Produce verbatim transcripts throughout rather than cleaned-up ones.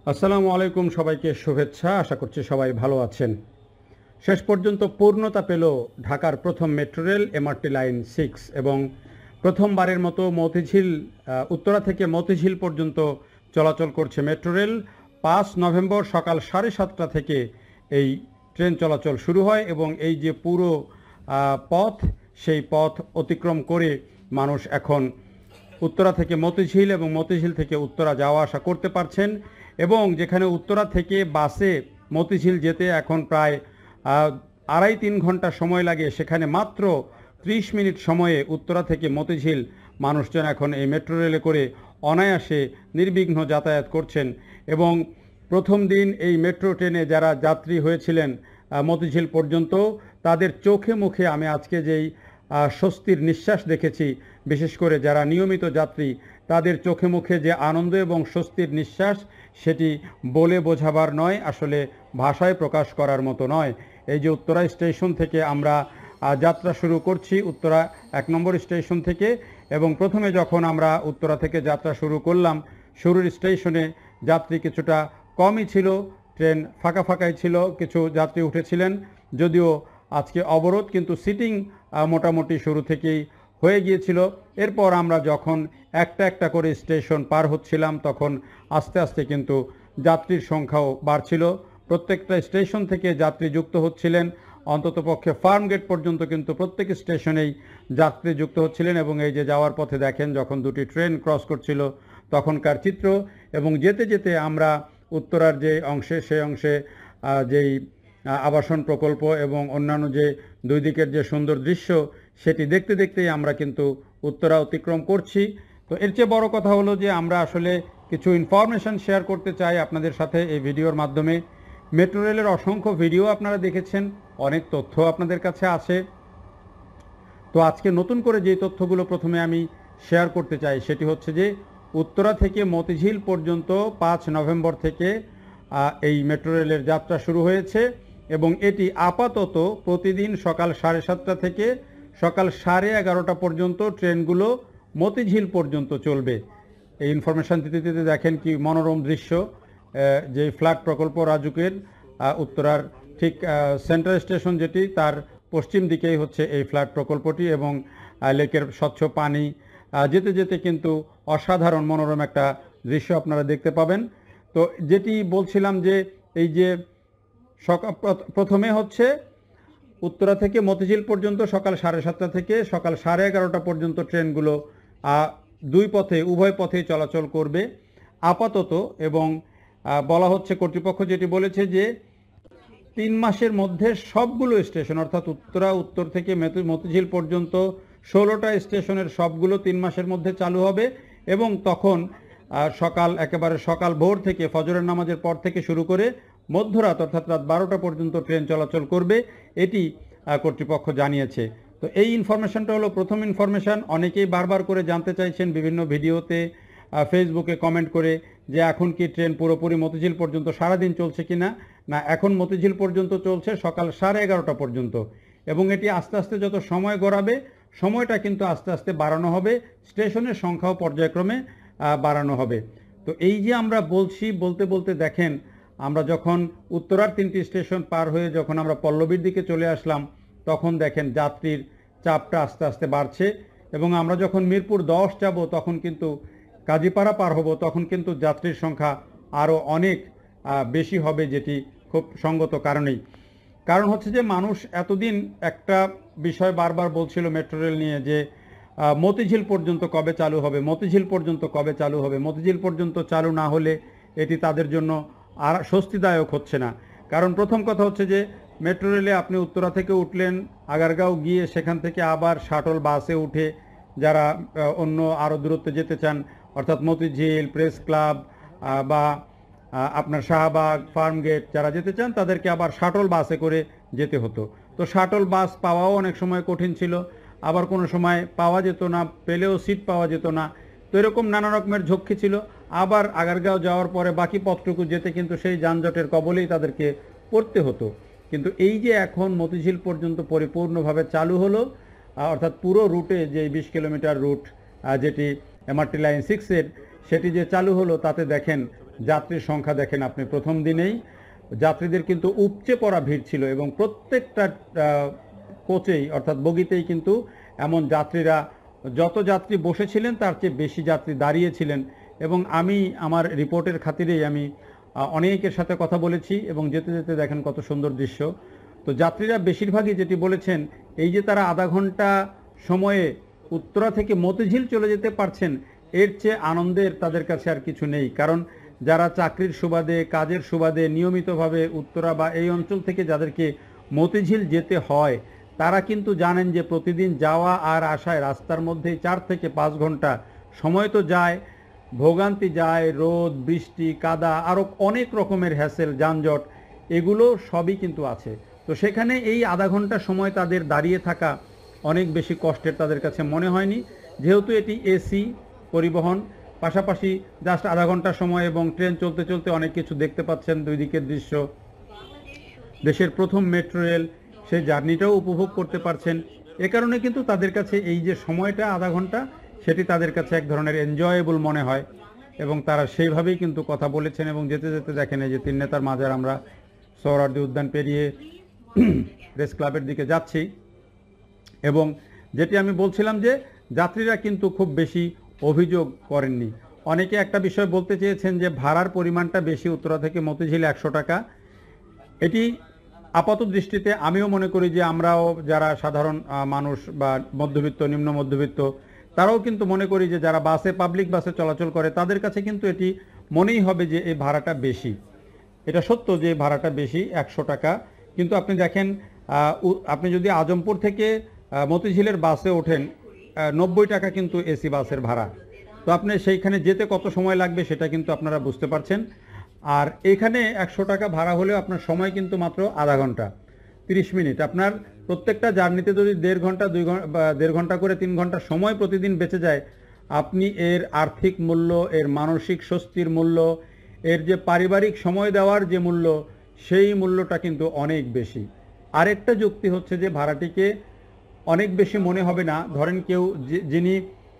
আসসালামু আলাইকুম, সবাইকে শুভেচ্ছা। আশা করছি সবাই ভালো আছেন। শেষ পর্যন্ত পূর্ণতা পেল ঢাকার প্রথম metro rail MRT line six এবং প্রথমবারের মতো মতিঝিল উত্তরা থেকে মতিঝিল পর্যন্ত চলাচল করছে মেট্রো রেল। পাঁচ নভেম্বর সকাল সাড়ে সাতটা থেকে এই ট্রেন চলাচল শুরু হয় এবং এই যে পুরো পথ, সেই পথ অতিক্রম করে মানুষ এখন উত্তরা থেকে মতিঝিল এবং মতিঝিল থেকে উত্তরা যাওয়া আসা করতে পারছেন। এবং যেখানে উত্তরা থেকে বাসে মতিঝিল যেতে এখন প্রায় আড়াই তিন ঘন্টা সময় লাগে, সেখানে মাত্র ত্রিশ মিনিট সময়ে উত্তরা থেকে মতিঝিল মানুষজন এখন এই মেট্রো রেলে করে অনায়াসে নির্বিঘ্ন যাতায়াত করছেন। এবং প্রথম দিন এই মেট্রো ট্রেনে যারা যাত্রী হয়েছিলেন মতিঝিল পর্যন্ত, তাদের চোখে মুখে আমি আজকে যেই স্বস্তির নিঃশ্বাস দেখেছি, বিশেষ করে যারা নিয়মিত যাত্রী, তাদের চোখে মুখে যে আনন্দ এবং স্বস্তির নিঃশ্বাস, সেটি বলে বোঝাবার নয়, আসলে ভাষায় প্রকাশ করার মতো নয়। এই যে উত্তরা স্টেশন থেকে আমরা যাত্রা শুরু করছি, উত্তরা এক নম্বর স্টেশন থেকে, এবং প্রথমে যখন আমরা উত্তরা থেকে যাত্রা শুরু করলাম, শুরুর স্টেশনে যাত্রী কিছুটা কমই ছিল, ট্রেন ফাঁকা ফাঁকাই ছিল, কিছু যাত্রী উঠেছিলেন, যদিও আজকে অবরোধ, কিন্তু সিটিং মোটামুটি শুরু থেকেই হয়ে গিয়েছিল। এরপর আমরা যখন একটা একটা করে স্টেশন পার হচ্ছিলাম, তখন আস্তে আস্তে কিন্তু যাত্রীর সংখ্যাও বাড়ছিল। প্রত্যেকটা স্টেশন থেকে যাত্রী যুক্ত হচ্ছিলেন, অন্ততপক্ষে ফার্ম গেট পর্যন্ত কিন্তু প্রত্যেক স্টেশনেই যাত্রী যুক্ত হচ্ছিলেন। এবং এই যে যাওয়ার পথে দেখেন, যখন দুটি ট্রেন ক্রস করছিল তখনকার চিত্র, এবং যেতে যেতে আমরা উত্তরার যে অংশে, সেই অংশে যেই আবাসন প্রকল্প এবং অন্যান্য যে দুই দিকের যে সুন্দর দৃশ্য, সেটি দেখতে দেখতেই আমরা কিন্তু উত্তরা অতিক্রম করছি। তো এর চেয়ে বড় কথা হলো যে আমরা আসলে কিছু ইনফরমেশন শেয়ার করতে চাই আপনাদের সাথে এই ভিডিওর মাধ্যমে। মেট্রো রেলের অসংখ্য ভিডিও আপনারা দেখেছেন, অনেক তথ্য আপনাদের কাছে আছে। তো আজকে নতুন করে যে তথ্যগুলো প্রথমে আমি শেয়ার করতে চাই, সেটি হচ্ছে যে উত্তরা থেকে মতিঝিল পর্যন্ত পাঁচ নভেম্বর থেকে এই মেট্রো রেলের যাত্রা শুরু হয়েছে এবং এটি আপাতত প্রতিদিন সকাল সাড়ে সাতটা থেকে সকাল সাড়ে এগারোটা পর্যন্ত ট্রেনগুলো মতিঝিল পর্যন্ত চলবে। এই ইনফরমেশান দিতে দিতে দেখেন কি মনোরম দৃশ্য। যে ফ্ল্যাট প্রকল্প রাজুকের উত্তরার ঠিক সেন্ট্রাল স্টেশন যেটি, তার পশ্চিম দিকেই হচ্ছে এই ফ্ল্যাট প্রকল্পটি, এবং লেকের স্বচ্ছ পানি, যেতে যেতে কিন্তু অসাধারণ মনোরম একটা দৃশ্য আপনারা দেখতে পাবেন। তো যেটি বলছিলাম যে এই যে সকাল প্রথমে হচ্ছে উত্তরা থেকে মতিঝিল পর্যন্ত সকাল সাড়ে সাতটা থেকে সকাল সাড়ে এগারোটা পর্যন্ত ট্রেনগুলো দুই পথে উভয় পথেই চলাচল করবে আপাতত। এবং বলা হচ্ছে, কর্তৃপক্ষ যেটি বলেছে যে তিন মাসের মধ্যে সবগুলো স্টেশন, অর্থাৎ উত্তরা উত্তর থেকে মতিঝিল পর্যন্ত ষোলোটা স্টেশনের সবগুলো তিন মাসের মধ্যে চালু হবে। এবং তখন সকাল একেবারে সকাল ভোর থেকে ফজরের নামাজের পর থেকে শুরু করে মধ্যরাত অর্থাৎ রাত বারোটা পর্যন্ত ট্রেন চলাচল করবে, এটি কর্তৃপক্ষ জানিয়েছে। তো এই ইনফরমেশনটা হলো প্রথম ইনফরমেশান। অনেকেই বারবার করে জানতে চাইছেন বিভিন্ন ভিডিওতে, ফেসবুকে কমেন্ট করে, যে এখন কি ট্রেন পুরোপুরি মতিঝিল পর্যন্ত সারাদিন চলছে কি না। না, এখন মতিঝিল পর্যন্ত চলছে সকাল সাড়ে এগারোটা পর্যন্ত, এবং এটি আস্তে আস্তে যত সময় গড়াবে, সময়টা কিন্তু আস্তে আস্তে বাড়ানো হবে, স্টেশনের সংখ্যাও পর্যায়ক্রমে বাড়ানো হবে। তো এই যে আমরা বলছি, বলতে বলতে দেখেন, আমরা যখন উত্তরার তিনটি স্টেশন পার হয়ে যখন আমরা পল্লবীর দিকে চলে আসলাম, তখন দেখেন যাত্রীর চাপটা আস্তে আস্তে বাড়ছে। এবং আমরা যখন মিরপুর দশ যাব, তখন কিন্তু কাজীপাড়া পার হব, তখন কিন্তু যাত্রীর সংখ্যা আরও অনেক বেশি হবে, যেটি খুব সঙ্গত কারণেই। কারণ হচ্ছে যে মানুষ এতদিন একটা বিষয় বারবার বলছিল মেট্রো রেল নিয়ে, যে মতিঝিল পর্যন্ত কবে চালু হবে, মতিঝিল পর্যন্ত কবে চালু হবে, মতিঝিল পর্যন্ত চালু না হলে এটি তাদের জন্য আর স্বস্তিদায়ক হচ্ছে না। কারণ প্রথম কথা হচ্ছে যে মেট্রো রেলে আপনি উত্তরা থেকে উঠলেন, আগারগাঁও গিয়ে সেখান থেকে আবার শাটল বাসে উঠে যারা অন্য আরও দূরত্বে যেতে চান, অর্থাৎ মতিঝিল, প্রেস ক্লাব বা আপনার শাহবাগ, ফার্ম গেট যারা যেতে চান, তাদেরকে আবার শাটল বাসে করে যেতে হতো। তো শাটল বাস পাওয়াও অনেক সময় কঠিন ছিল, আবার কোনো সময় পাওয়া যেত না, পেলেও সিট পাওয়া যেত না। তো এরকম নানা রকমের ঝক্কি ছিল। আবার আগারগাঁও যাওয়ার পরে বাকি পথটুকু যেতে কিন্তু সেই যানজটের কবলেই তাদেরকে পড়তে হতো। কিন্তু এই যে এখন মতিঝিল পর্যন্ত পরিপূর্ণভাবে চালু হলো, অর্থাৎ পুরো রুটে যে বিশ কিলোমিটার রুট যেটি এমআরটি লাইন সিক্সের, সেটি যে চালু হলো, তাতে দেখেন যাত্রীর সংখ্যা দেখেন আপনি, প্রথম দিনেই যাত্রীদের কিন্তু উপচে পড়া ভিড় ছিল এবং প্রত্যেকটা কোচেই অর্থাৎ বগিতেই কিন্তু এমন যাত্রীরা, যত যাত্রী বসেছিলেন তার চেয়ে বেশি যাত্রী দাঁড়িয়েছিলেন। এবং আমি আমার রিপোর্টের খাতিরেই আমি অনেকের সাথে কথা বলেছি এবং যেতে যেতে দেখেন কত সুন্দর দৃশ্য। তো যাত্রীরা বেশিরভাগই যেটি বলেছেন, এই যে তারা আধা ঘন্টা সময়ে উত্তরা থেকে মতিঝিল চলে যেতে পারছেন, এর চেয়ে আনন্দের তাদের কাছে আর কিছু নেই। কারণ যারা চাকরির সুবাদে, কাজের সুবাদে নিয়মিতভাবে উত্তরা বা এই অঞ্চল থেকে যাদেরকে মতিঝিল যেতে হয়, তারা কিন্তু জানেন যে প্রতিদিন যাওয়া আর আসায় রাস্তার মধ্যে চার থেকে পাঁচ ঘন্টা সময় তো যায়, ভোগান্তি যায়, রোদ, বৃষ্টি, কাদা, আরও অনেক রকমের হ্যাসেল, যানজট, এগুলো সবই কিন্তু আছে। তো সেখানে এই আধা ঘন্টা সময় তাদের দাঁড়িয়ে থাকা অনেক বেশি কষ্টের তাদের কাছে মনে হয়নি, যেহেতু এটি এসি পরিবহন, পাশাপাশি জাস্ট আধা ঘন্টা সময় এবং ট্রেন চলতে চলতে অনেক কিছু দেখতে পাচ্ছেন, দুই দিকের দৃশ্য, দেশের প্রথম মেট্রো রেল, সেই জার্নিটাও উপভোগ করতে পারছেন। এ কারণে কিন্তু তাদের কাছে এই যে সময়টা আধা ঘন্টা, সেটি তাদের কাছে এক ধরনের এনজয়েবল মনে হয় এবং তারা সেইভাবেই কিন্তু কথা বলেছেন। এবং যেতে যেতে দেখেন এই যে তিন নেতার মাজার, আমরা সোহরাওয়ার্দী উদ্যান পেরিয়ে প্রেস ক্লাবের দিকে যাচ্ছি। এবং যেটি আমি বলছিলাম যে যাত্রীরা কিন্তু খুব বেশি অভিযোগ করেননি। অনেকে একটা বিষয় বলতে চেয়েছেন যে ভাড়ার পরিমাণটা বেশি, উত্তরা থেকে মতিঝিল একশো টাকা। এটি আপাত দৃষ্টিতে আমিও মনে করি যে আমরাও যারা সাধারণ মানুষ বা মধ্যবিত্ত, নিম্ন মধ্যবিত্ত, তারাও কিন্তু মনে করি যে যারা বাসে, পাবলিক বাসে চলাচল করে, তাদের কাছে কিন্তু এটি মনেই হবে যে এই ভাড়াটা বেশি। এটা সত্য যে ভাড়াটা বেশি, একশো টাকা। কিন্তু আপনি দেখেন, আপনি যদি আজমপুর থেকে মতিঝিলের বাসে ওঠেন, নব্বই টাকা কিন্তু এসি বাসের ভাড়া। তো আপনি সেইখানে যেতে কত সময় লাগবে সেটা কিন্তু আপনারা বুঝতে পারছেন। আর এখানে একশো টাকা ভাড়া হলেও আপনার সময় কিন্তু মাত্র আধা ঘন্টা তিরিশ মিনিট। আপনার প্রত্যেকটা জার্নিতে যদি দেড় ঘন্টা দুই ঘন্টা বা দেড় ঘন্টা করে তিন ঘন্টা সময় প্রতিদিন বেঁচে যায়, আপনি এর আর্থিক মূল্য, এর মানসিক স্বস্তির মূল্য, এর যে পারিবারিক সময় দেওয়ার যে মূল্য, সেই মূল্যটা কিন্তু অনেক বেশি। আরেকটা যুক্তি হচ্ছে যে ভাড়াটিকে অনেক বেশি মনে হবে না। ধরেন কেউ যিনি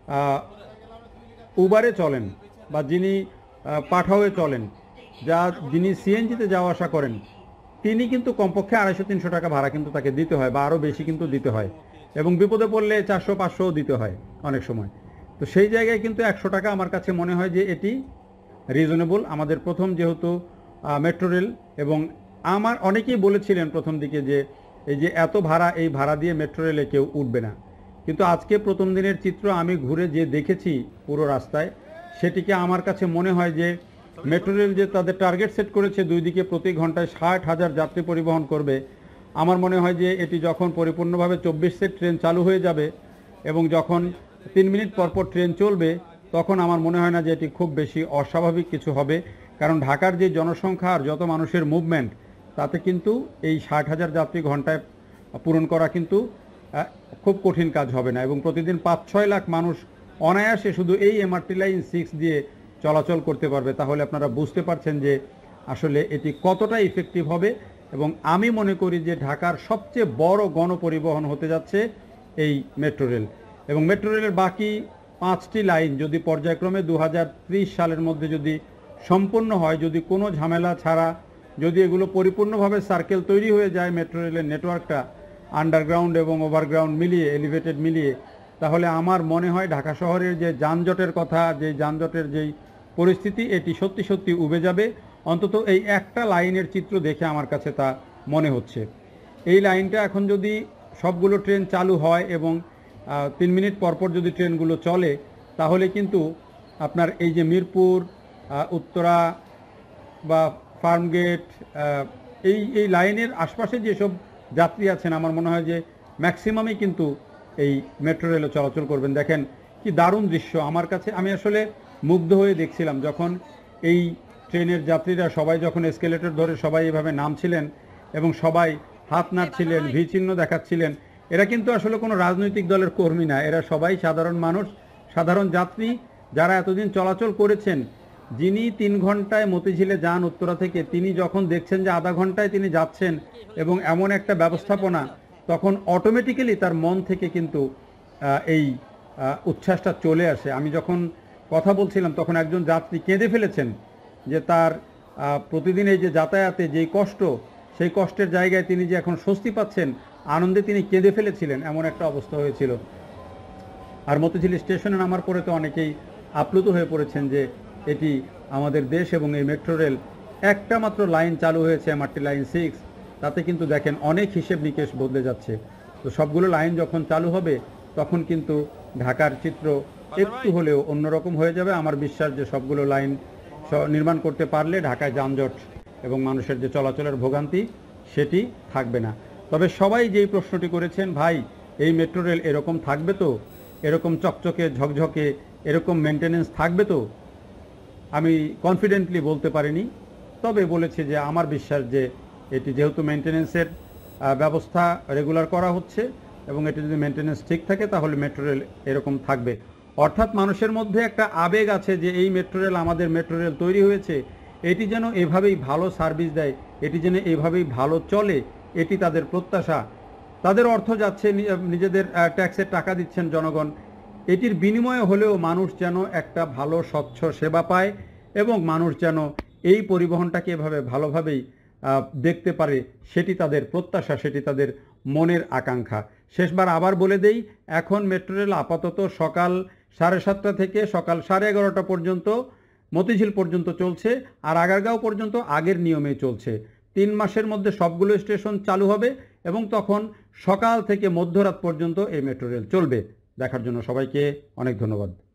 উবারে চলেন বা যিনি পাঠাওয়ে চলেন, যা যিনি সিএনজিতে যাওয়া আসা করেন, তিনি কিন্তু কমপক্ষে আড়াইশো তিনশো টাকা ভাড়া কিন্তু তাকে দিতে হয় বা আরও বেশি কিন্তু দিতে হয়, এবং বিপদে পড়লে চারশো পাঁচশোও দিতে হয় অনেক সময়। তো সেই জায়গায় কিন্তু একশো টাকা আমার কাছে মনে হয় যে এটি রিজনেবল। আমাদের প্রথম যেহেতু মেট্রো রেল, এবং আমার অনেকেই বলেছিলেন প্রথম দিকে যে এই যে এত ভাড়া, এই ভাড়া দিয়ে মেট্রো রেলে কেউ উঠবে না। কিন্তু আজকে প্রথম দিনের চিত্র আমি ঘুরে যে দেখেছি পুরো রাস্তায়, সেটিকে আমার কাছে মনে হয় যে মেট্রো রেল যে তাদের টার্গেট সেট করেছে দুই দিকে প্রতি ঘন্টায় ষাট হাজার যাত্রী পরিবহন করবে, আমার মনে হয় যে এটি যখন পরিপূর্ণভাবে চব্বিশ সেট ট্রেন চালু হয়ে যাবে এবং যখন তিন মিনিট পরপর ট্রেন চলবে, তখন আমার মনে হয় না যে এটি খুব বেশি অস্বাভাবিক কিছু হবে। কারণ ঢাকার যে জনসংখ্যা আর যত মানুষের মুভমেন্ট, তাতে কিন্তু এই ষাট হাজার যাত্রী ঘন্টায় পূরণ করা কিন্তু খুব কঠিন কাজ হবে না। এবং প্রতিদিন পাঁচ ছয় লাখ মানুষ অনায়াসে শুধু এই এমআরটি লাইন সিক্স দিয়ে চলাচল করতে পারবে। তাহলে আপনারা বুঝতে পারছেন যে আসলে এটি কতটা ইফেক্টিভ হবে। এবং আমি মনে করি যে ঢাকার সবচেয়ে বড় গণপরিবহন হতে যাচ্ছে এই মেট্রো রেল। এবং মেট্রো রেলের বাকি পাঁচটি লাইন যদি পর্যায়ক্রমে দু হাজার ত্রিশ সালের মধ্যে যদি সম্পন্ন হয়, যদি কোনো ঝামেলা ছাড়া যদি এগুলো পরিপূর্ণভাবে সার্কেল তৈরি হয়ে যায়, মেট্রো রেলের নেটওয়ার্কটা আন্ডারগ্রাউন্ড এবং ওভারগ্রাউন্ড মিলিয়ে, এলিভেটেড মিলিয়ে, তাহলে আমার মনে হয় ঢাকা শহরের যে যানজটের কথা, যে যানজটের যেই পরিস্থিতি, এটি সত্যি সত্যি উবে যাবে। অন্তত এই একটা লাইনের চিত্র দেখে আমার কাছে তা মনে হচ্ছে। এই লাইনটা এখন যদি সবগুলো ট্রেন চালু হয় এবং তিন মিনিট পরপর যদি ট্রেনগুলো চলে, তাহলে কিন্তু আপনার এই যে মিরপুর, উত্তরা বা ফার্মগেট, এই এই লাইনের আশপাশে যেসব যাত্রী আছেন, আমার মনে হয় যে ম্যাক্সিমামই কিন্তু এই মেট্রো রেলে চলাচল করবেন। দেখেন কি দারুণ দৃশ্য। আমার কাছে, আমি আসলে মুগ্ধ হয়ে দেখছিলাম যখন এই ট্রেনের যাত্রীরা সবাই যখন এসকেলেটর ধরে সবাই এভাবে নামছিলেন এবং সবাই হাত নাড়ছিলেন, ভি চিহ্ন দেখাচ্ছিলেন। এরা কিন্তু আসলে কোনো রাজনৈতিক দলের কর্মী না, এরা সবাই সাধারণ মানুষ, সাধারণ যাত্রী, যারা এতদিন চলাচল করেছেন। যিনি তিন ঘন্টায় মতিঝিলে যান উত্তরা থেকে, তিনি যখন দেখছেন যে আধা ঘন্টায় তিনি যাচ্ছেন এবং এমন একটা ব্যবস্থাপনা, তখন অটোমেটিক্যালি তার মন থেকে কিন্তু এই উচ্ছ্বাসটা চলে আসে। আমি যখন কথা বলছিলাম তখন একজন যাত্রী কেঁদে ফেলেছেন যে তার প্রতিদিন এই যে যাতায়াতে যেই কষ্ট, সেই কষ্টের জায়গায় তিনি যে এখন স্বস্তি পাচ্ছেন, আনন্দে তিনি কেঁদে ফেলেছিলেন, এমন একটা অবস্থা হয়েছিল। আর মতিঝিল স্টেশনে নামার পরে তো অনেকেই আপ্লুত হয়ে পড়েছেন যে এটি আমাদের দেশ এবং এই মেট্রো রেল একটা মাত্র লাইন চালু হয়েছে, এমআরটি লাইন সিক্স, তাতে কিন্তু দেখেন অনেক হিসেব নিকেশ বদলে যাচ্ছে। তো সবগুলো লাইন যখন চালু হবে তখন কিন্তু ঢাকার চিত্র একটু হলেও অন্যরকম হয়ে যাবে। আমার বিশ্বাস যে সবগুলো লাইন নির্মাণ করতে পারলে ঢাকায় যানজট এবং মানুষের যে চলাচলের ভোগান্তি সেটি থাকবে না। তবে সবাই যেই প্রশ্নটি করেছেন, ভাই এই মেট্রো রেল এরকম থাকবে তো, এরকম চকচকে ঝকঝকে এরকম মেনটেনেন্স থাকবে তো, আমি কনফিডেন্টলি বলতে পারিনি। তবে বলেছি যে আমার বিশ্বাস যে এটি যেহেতু মেনটেনেন্সের ব্যবস্থা রেগুলার করা হচ্ছে এবং এটি যদি মেনটেনেন্স ঠিক থাকে তাহলে মেট্রো রেল এরকম থাকবে। অর্থাৎ মানুষের মধ্যে একটা আবেগ আছে যে এই মেট্রো রেল, আমাদের মেট্রো রেল তৈরি হয়েছে, এটি যেন এভাবেই ভালো সার্ভিস দেয়, এটি যেন এভাবেই ভালো চলে, এটি তাদের প্রত্যাশা। তাদের অর্থ যাচ্ছে, নিজেদের ট্যাক্সের টাকা দিচ্ছেন জনগণ, এটির বিনিময়ে হলেও মানুষ যেন একটা ভালো স্বচ্ছ সেবা পায় এবং মানুষ যেন এই পরিবহনটাকে এভাবে ভালোভাবেই দেখতে পারে, সেটি তাদের প্রত্যাশা, সেটি তাদের মনের আকাঙ্ক্ষা। শেষবার আবার বলে দেই, এখন মেট্রো রেল আপাতত সকাল সাড়ে সাতটা থেকে সকাল সাড়ে এগারোটা পর্যন্ত মতিঝিল পর্যন্ত চলছে, আর আগারগাঁও পর্যন্ত আগের নিয়মেই চলছে। তিন মাসের মধ্যে সবগুলো স্টেশন চালু হবে এবং তখন সকাল থেকে মধ্যরাত পর্যন্ত এই মেট্রো রেল চলবে। দেখার জন্য সবাইকে অনেক ধন্যবাদ।